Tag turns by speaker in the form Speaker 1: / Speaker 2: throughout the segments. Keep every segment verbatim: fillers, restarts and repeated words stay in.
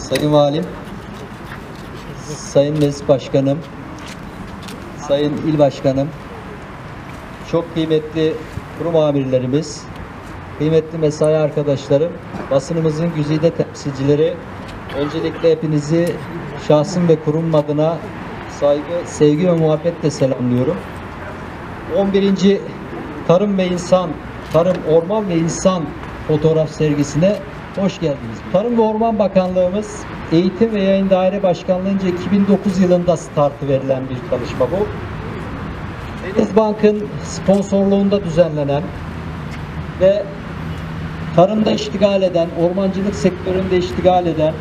Speaker 1: Sayın Valim, Sayın Meclis Başkanım, Sayın İl Başkanım, çok kıymetli kurum amirlerimiz, kıymetli mesai arkadaşlarım, basınımızın güzide temsilcileri, öncelikle hepinizi şahsım ve kurum adına saygı, sevgi ve muhabbetle selamlıyorum. on birinci Tarım ve İnsan, Tarım, Orman ve İnsan fotoğraf sergisine hoş geldiniz. Tarım ve Orman Bakanlığımız Eğitim ve Yayın Daire Başkanlığı'nca iki bin dokuz yılında startı verilen bir çalışma bu. Denizbank'ın sponsorluğunda düzenlenen ve tarımda iştigal eden, ormancılık sektöründe iştigal eden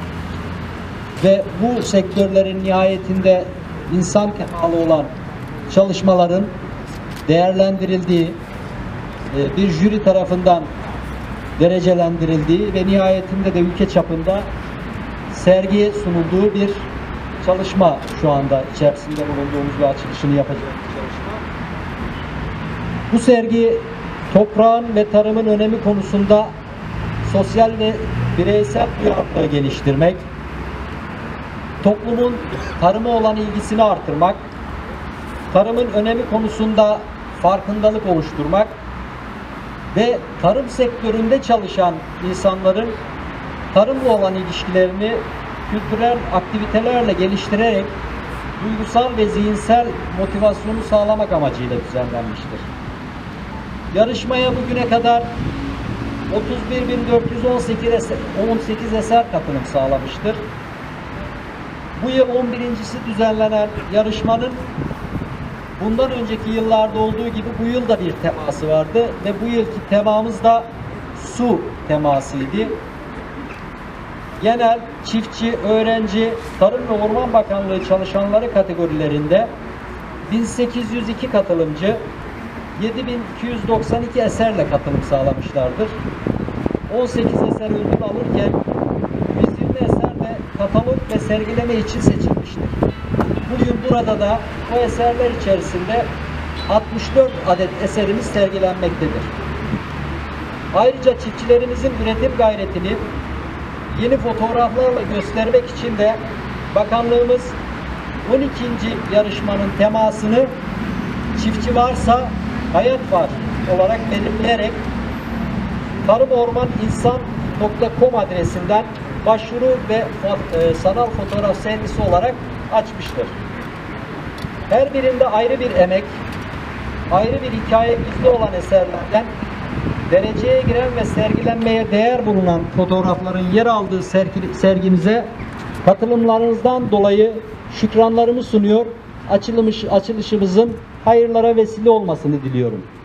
Speaker 1: ve bu sektörlerin nihayetinde insan temalı olan çalışmaların değerlendirildiği, bir jüri tarafından derecelendirildiği ve nihayetinde de ülke çapında sergiye sunulduğu bir çalışma şu anda içerisinde bulunduğumuz ve açılışını yapacağımız çalışma. Bu sergi toprağın ve tarımın önemi konusunda sosyal ve bireysel duyarlılığı geliştirmek, toplumun tarıma olan ilgisini artırmak, tarımın önemi konusunda farkındalık oluşturmak ve tarım sektöründe çalışan insanların tarımla olan ilişkilerini kültürel aktivitelerle geliştirerek duygusal ve zihinsel motivasyonu sağlamak amacıyla düzenlenmiştir. Yarışmaya bugüne kadar otuz bir bin dört yüz on sekiz eser katılım sağlamıştır. Bu yıl on birincisi düzenlenen yarışmanın bundan önceki yıllarda olduğu gibi bu yıl da bir teması vardı ve bu yılki temamız da su temasıydı. Genel, çiftçi, öğrenci, Tarım ve Orman Bakanlığı çalışanları kategorilerinde bin sekiz yüz iki katılımcı yedi bin iki yüz doksan iki eserle katılım sağlamışlardır. on sekiz eser ödül alırken yüz yirmi eser de katalog ve sergileme için seçilmiştir. Bugün burada da o eserler içerisinde altmış dört adet eserimiz sergilenmektedir. Ayrıca çiftçilerimizin üretim gayretini yeni fotoğraflarla göstermek için de bakanlığımız on ikinci yarışmanın temasını çiftçi varsa hayat var olarak belirleyerek tarım orman insan nokta com adresinden başvuru ve e, sanal fotoğraf sergisi olarak açmıştır. Her birinde ayrı bir emek, ayrı bir hikaye gizli olan eserlerden dereceye giren ve sergilenmeye değer bulunan fotoğrafların yer aldığı sergi, sergimize katılımlarınızdan dolayı şükranlarımı sunuyor. Açılış, açılışımızın hayırlara vesile olmasını diliyorum.